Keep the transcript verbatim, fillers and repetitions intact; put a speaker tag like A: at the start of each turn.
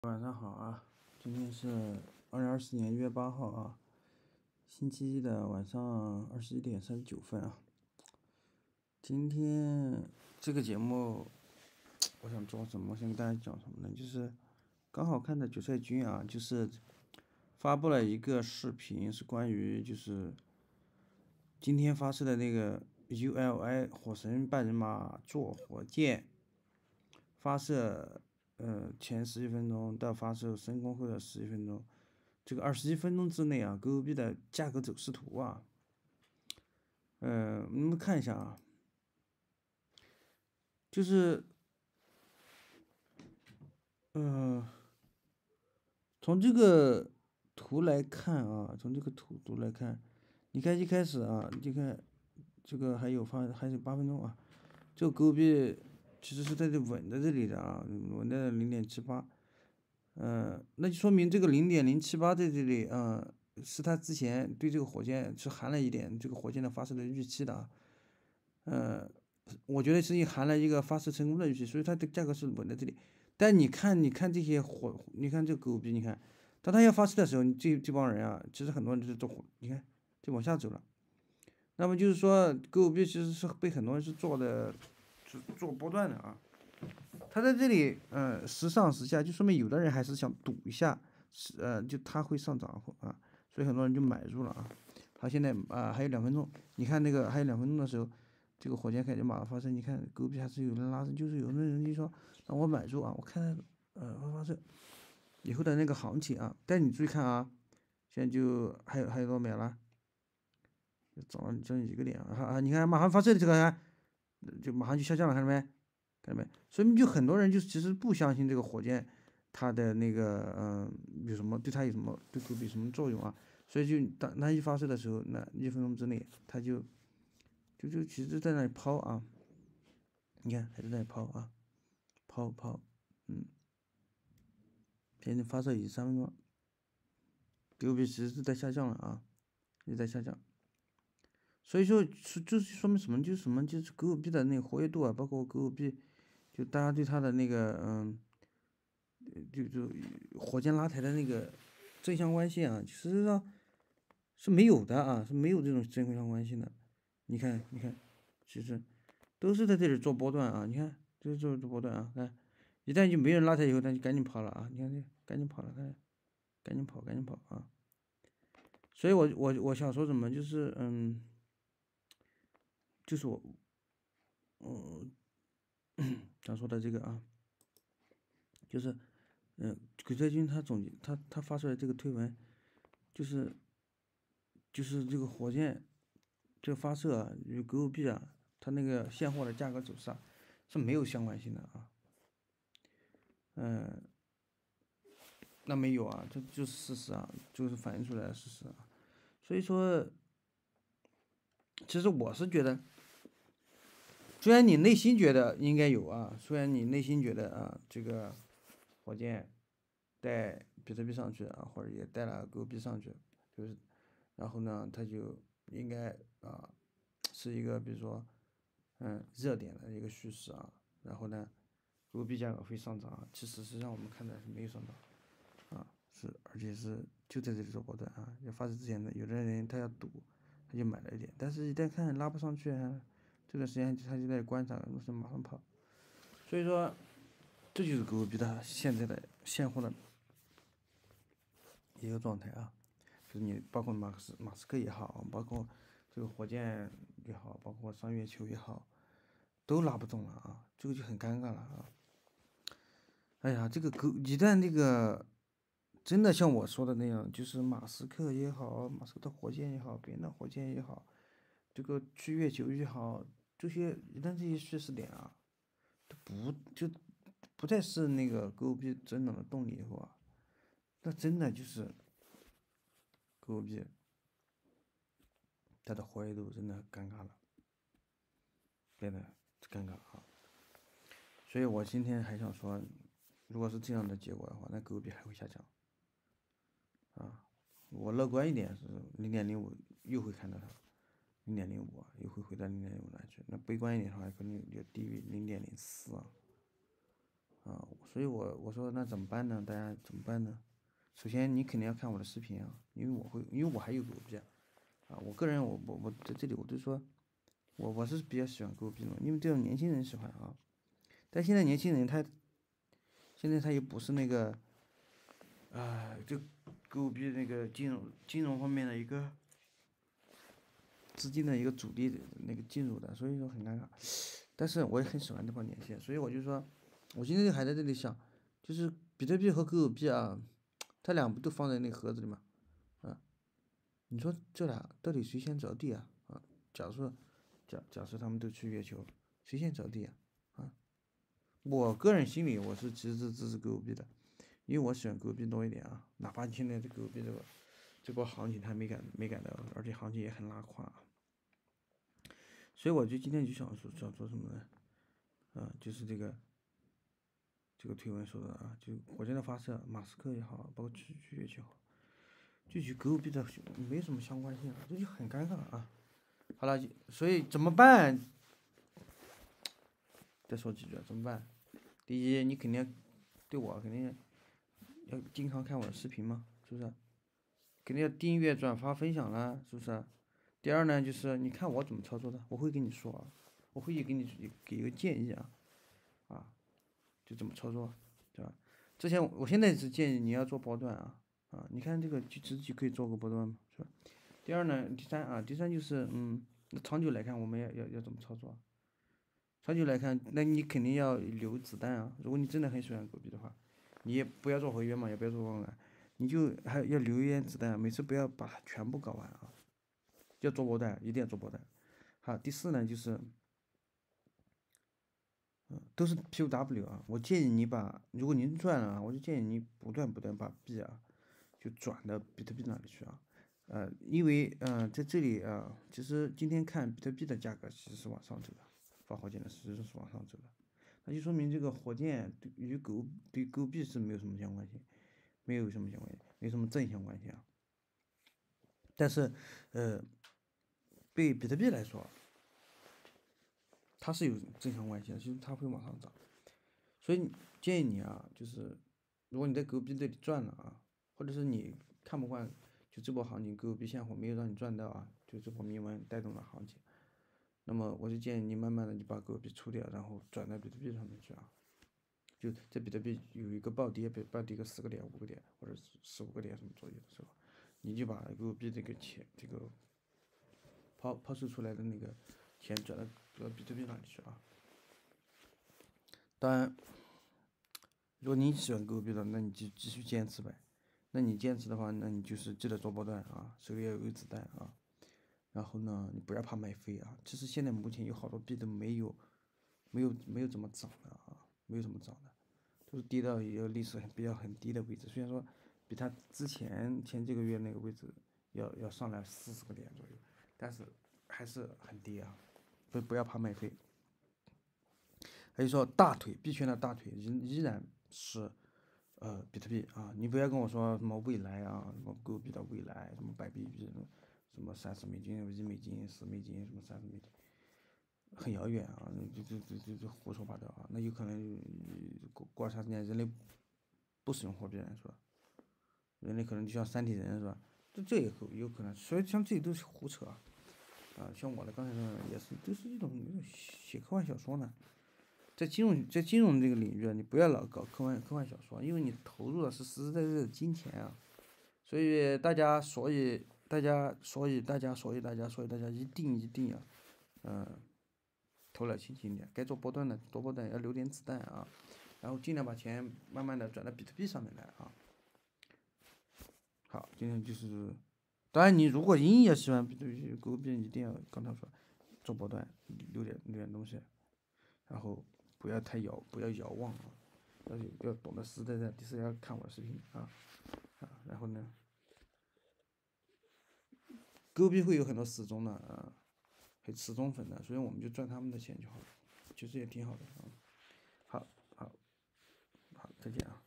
A: 晚上好啊，今天是二零二四年一月八号啊，星期一的晚上二十一点三十九分啊。今天这个节目，我想做什么？我想跟大家讲什么呢？就是刚好看到韭菜君啊，就是发布了一个视频，是关于就是今天发射的那个 U L I 火神半人马座火箭发射。呃，前十几分钟到发射升空后的十几分钟，这个二十一分钟之内啊，狗币的价格走势图啊，呃，你们看一下啊，就是，呃，从这个图来看啊，从这个图图来看，你看一开始啊，你看这个还有发还有八分钟啊，这个狗币其实是在这稳在这里的啊，稳在零点七八。嗯，那就说明这个零点零七八在这里，嗯，是他之前对这个火箭是含了一点这个火箭的发射的预期的啊，嗯，我觉得是含了一个发射成功的预期，所以它的价格是稳在这里。但你看，你看这些火，你看这个狗币，你看，当它要发射的时候，这这帮人啊，其实很多人就是做火，你看就往下走了。那么就是说，狗币其实是被很多人是做的，是做波段的啊。它在这里，呃，时上时下，就说明有的人还是想赌一下，是呃，就它会上涨啊，所以很多人就买入了啊。它现在啊还有两分钟，你看那个还有两分钟的时候，这个火箭开始马上发射，你看狗币还是有人拉升，就是有的人就说让我买入啊，我看呃发射以后的那个行情啊，但你注意看啊，现在就还有还有多少秒了？涨了将近几个点啊啊！你看马上发射的这个，就马上就下降了，看到没？看到没？所以就很多人就其实不相信这个火箭，它的那个嗯、呃、有什么对它有什么对狗币什么作用啊？所以就当它一发射的时候，那一分钟之内它就就就其实在那里抛啊，你看还是在那里抛啊，抛抛，嗯，现在发射已经三分钟，狗币其实是在下降了啊，也在下降。所以说，是就是说明什么？就是什么？就是狗币的那个活跃度啊，包括狗币，就大家对它的那个嗯，就就火箭拉抬的那个正相关性啊，实际上是没有的啊，是没有这种正相关性的。你看，你看，其实都是在这里做波段啊。你看，就是做做波段啊。看，一旦就没人拉抬以后，他就赶紧跑了啊。你看这，赶紧跑了，看，赶紧跑，赶紧跑啊。所以我我我想说什么，就是嗯，就是我，嗯。想说的这个啊，就是，嗯、呃，鬼才军他总结他他发出来这个推文，就是就是这个火箭这个发射啊与狗币啊，它那个现货的价格走势啊是没有相关性的啊，嗯、呃，那没有啊，这就是事实啊，就是反映出来的事实啊，所以说，其实我是觉得，虽然你内心觉得应该有啊，虽然你内心觉得啊这个火箭带比特币上去啊，或者也带了狗币上去，就是，然后呢，它就应该啊是一个比如说嗯热点的一个趋势啊，然后呢，狗币价格会上涨，其实实际上我们看的是没有上涨啊，是而且是就在这里做波段啊，要发射之前呢，有的人他要赌，他就买了一点，但是一旦看拉不上去啊，这段时间他就在观察，是马上跑，所以说这就是狗币它现在的现货的一个状态啊，就是你包括马克思马斯克也好，包括这个火箭也好，包括上月球也好，都拉不动了啊，这个就很尴尬了啊。哎呀，这个狗一旦那个真的像我说的那样，就是马斯克也好，马斯克的火箭也好，别人的火箭也好，这个去月球也好，这些一旦这些叙事点啊，它不就不再是那个狗币增长的动力以后啊，那真的就是狗币它的活跃度真的尴尬了，变得尴尬啊。所以我今天还想说，如果是这样的结果的话，那狗币还会下降啊。我乐观一点是零点零五又会看到它，零点零五又会回到零点零五那去。那悲观一点的话，可能就低于零点零四啊。 啊，所以我我说那怎么办呢？大家怎么办呢？首先你肯定要看我的视频啊，因为我会，因为我还有狗币啊，啊，我个人我我我在这里我就说，我我是比较喜欢狗币的，因为这种年轻人喜欢啊，但现在年轻人他现在他又不是那个啊，就狗币那个金融金融方面的一个资金的一个主力的那个进入的，所以说很尴尬。但是我也很喜欢这帮年轻人，所以我就说，我今天还在这里想，就是比特币和狗币啊，它俩不都放在那个盒子里嘛，啊，你说这俩到底谁先着地啊？啊，假如说假假设他们都去月球，谁先着地啊？啊，我个人心里我是其实是支持狗币的，因为我喜欢狗币多一点啊，哪怕现在这狗币这个这波行情它没赶没赶到，而且行情也很拉胯啊。所以我就今天就想说想说什么呢？啊，就是这个这个推文说的啊，就火箭的发射，马斯克也好，包括去去月球，就与狗币的没什么相关性啊，这就很尴尬啊。好了，所以怎么办？再说几句，怎么办？第一，你肯定对我肯定要经常看我的视频嘛，是不是？肯定要订阅、转发、分享啦，是不是？第二呢，就是你看我怎么操作的，我会跟你说啊，我会给你给一个建议啊，啊，就怎么操作，对吧？之前我现在是建议你要做波段啊，啊，你看这个就自己可以做个波段嘛，是吧？第二呢，第三啊，第三就是嗯，那长久来看我们要要要怎么操作？长久来看，那你肯定要留子弹啊。如果你真的很喜欢狗币的话，你也不要做合约嘛，也不要做杠杆，你就还要留一点子弹，每次不要把它全部搞完啊。要做波段，一定要做波段。好，第四呢就是，嗯，都是 P O W 啊。我建议你把，如果您赚了啊，我就建议你不断不断把币啊，就转到比特币那里去啊。呃，因为呃在这里啊，其实今天看比特币的价格其实是往上走的，发火箭的其实是往上走的，那就说明这个火箭对与狗对狗币是没有什么相关性，没有什么相关性，没什么正相关性啊。但是，呃，对比特币来说，它是有正相关性的，就是它会往上涨。所以建议你啊，就是如果你在狗币这里赚了啊，或者是你看不惯，就这波行情狗币现货没有让你赚到啊，就这波铭文带动了行情，那么我就建议你慢慢的你把狗币出掉，然后转到比特币上面去啊。就在比特币有一个暴跌，被暴跌个十个点、五个点或者十五个点什么左右的时候，你就把狗币这个钱这个抛抛售出来的那个钱转到转到比特币上去啊。当然，如果你喜欢狗币的，那你就继续坚持呗。那你坚持的话，那你就是记得做波段啊，手里要有子弹啊。然后呢，你不要怕买飞啊。其实现在目前有好多币都没有，没有没有怎么涨的啊，没有怎么涨的，都是跌到一个历史很比较很低的位置。虽然说比它之前前几个月那个位置要要上来四十个点左右，但是还是很低啊。不不要怕买飞。还有说大腿币圈的大腿依依然是呃比特币啊，你不要跟我说什么未来啊，什么狗币的未来，什么百币币，什么三十美金、一美金、十美金，什么三十美金，很遥远啊，就就就就就胡说八道啊，那有可能过过长时间人类不使用货币了是吧？人类可能就像三体人是吧？这这也有有可能，所以像这些都是胡扯啊。啊，像我的刚才说的也是，都是一种那种写科幻小说呢。在金融在金融这个领域啊，你不要老搞科幻科幻小说，因为你投入的是实实在在的金钱啊。所以大家，所以大家，所以大家，所以大家，所以大家一定一定要，嗯、呃，头脑清醒一点，该做波段的做波段要留点子弹啊，然后尽量把钱慢慢的转到比特币上面来啊。好，今天就是，当然你如果你也喜欢比特币、狗币，一定要刚才说做波段，留点留点东西，然后不要太遥不要遥望啊，要要懂得实在在，第四要看我的视频啊啊，然后呢，狗币会有很多死忠的啊，很死忠粉的，所以我们就赚他们的钱就好了，其实也挺好的啊。好，好，好，再见啊。